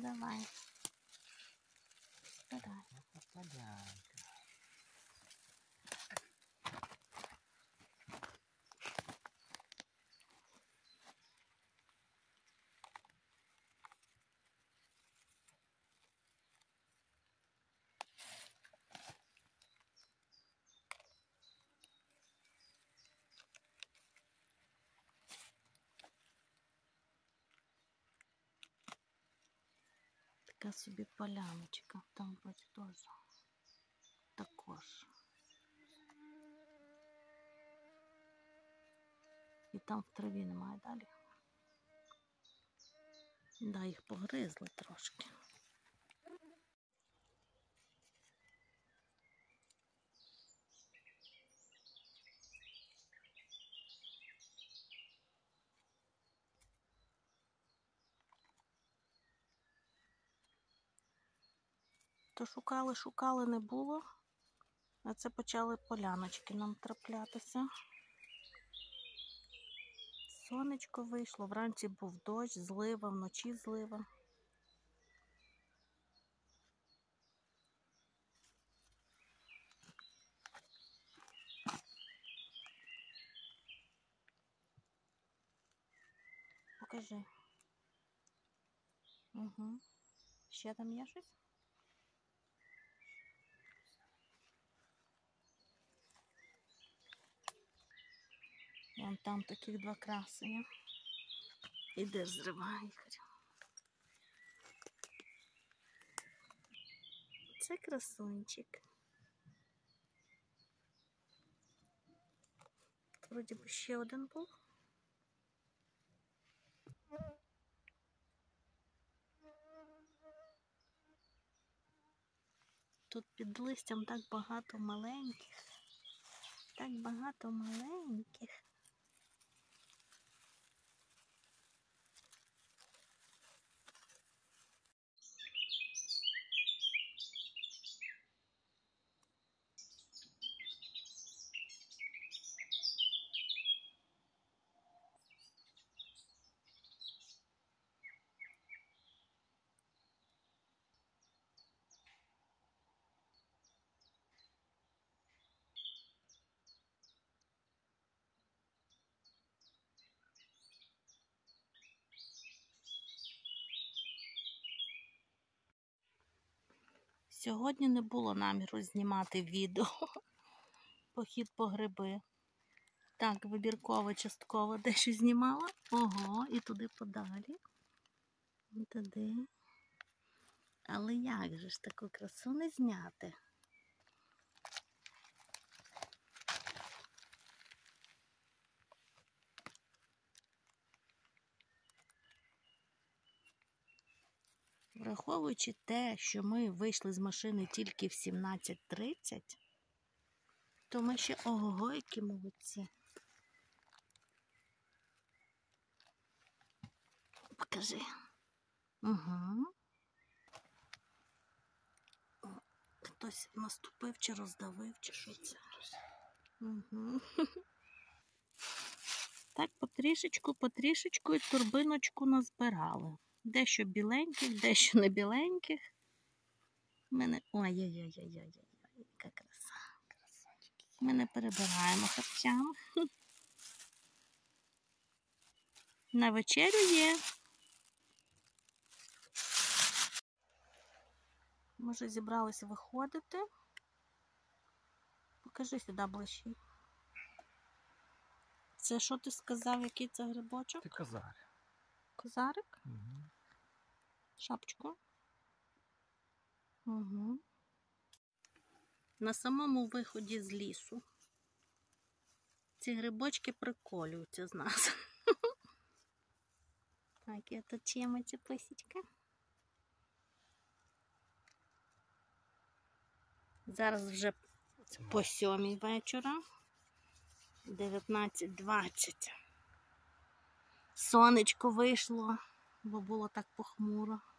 давай. Збирай. Така собі поляночка, там ось теж також. І там в траві немає далі. Да, їх погризли трошки. То шукали, не було. А це почали поляночки нам траплятися. Сонечко вийшло, вранці був дощ, злива, вночі злива. Покажи. Угу. Ще там є щось? Вон там таких два красення. Іде зривай, Ігор. Це красунчик. Вроді би ще один був. Тут під листям так багато маленьких. Так багато маленьких. Сьогодні не було наміру знімати відео. Похід по гриби. Так, вибірково, частково дещо знімала. Ого, і туди подалі. І туди. Але як же ж таку красу не зняти? Враховуючи те, що ми вийшли з машини тільки в 17:30, то ми ще ого-го, які молодці. Покажи. Угу. Хтось наступив чи роздавив, чи що це. Угу. Так потрішечку і торбиночку назбирали. Дещо біленьких, дещо не біленьких. Ой-ой-ой-ой-ой, яка краса. Ми не перебираємо харчами. На вечерю є. Ми вже зібралися виходити. Покажи сюди ближче. Це що ти сказав, який це грибочок? Це козар. Козарик? Угу. Шапочку? Угу. На самому виході з лісу ці грибочки приколюються з нас. Так, я тут чиємо ця писічка. Зараз вже по 7 вечора. 19:20. Сонечко вийшло, бо було так похмуро.